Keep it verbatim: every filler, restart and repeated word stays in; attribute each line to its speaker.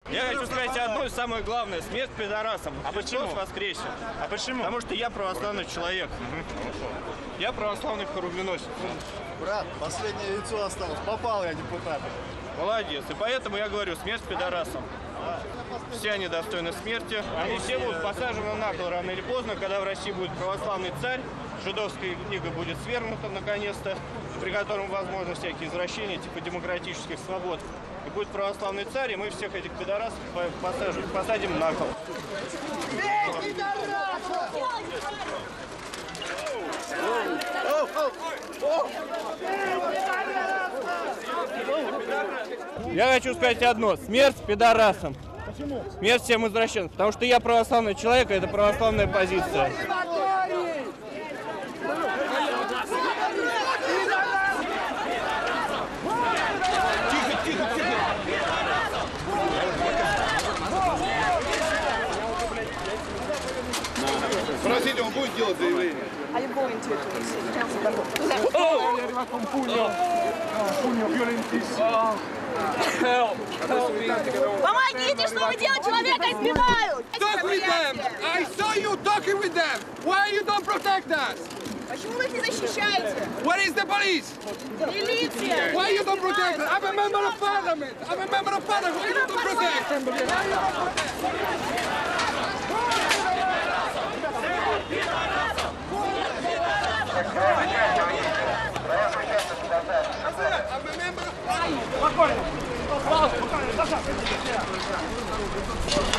Speaker 1: Я хочу сказать одно и самое главное. Смерть пидорасам.
Speaker 2: А почему?
Speaker 1: Воскресен.
Speaker 2: А почему?
Speaker 1: Потому что я православный человек. Угу. Я православный хоругвеносец.
Speaker 3: Брат, последнее яйцо осталось. Попал я, депутат.
Speaker 1: Молодец. И поэтому я говорю, смерть пидорасам. Все они достойны смерти. Они все будут посажены на кол рано или поздно, когда в России будет православный царь. Жидовская книга будет свергнута наконец-то, при котором возможны всякие извращения типа демократических свобод. И будет православный царь, и мы всех этих пидорасов посадим, посадим на кол. Я хочу сказать одно. Смерть пидорасам.
Speaker 3: Почему?
Speaker 1: Смерть всем извращенцам. Потому что я православный человек, и это православная позиция. Тихо, тихо, тихо.
Speaker 4: Спросите, он будет делать заявление?
Speaker 5: Are you going to it? Oh!
Speaker 3: È arrivato un pugno, un pugno violentissimo.
Speaker 5: Помогите, что вы делаете? Человека избивают!
Speaker 4: Talk with them! I saw you talking with them! Why you don't protect us?
Speaker 5: Почему вы их не защищаете?
Speaker 4: Where is the police?
Speaker 5: Милиция!
Speaker 4: Why you don't protect us? I'm a member of parliament! I'm a member of parliament! Why you don't protect? Why you don't I'm a member of parliament!
Speaker 3: Спокойно, спокойно, спокойно,